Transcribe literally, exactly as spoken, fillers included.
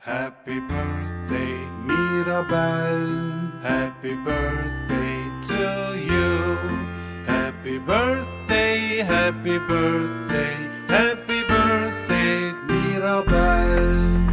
Happy birthday, Mirabelle. Happy birthday to you. Happy birthday, happy birthday, happy birthday, Mirabelle.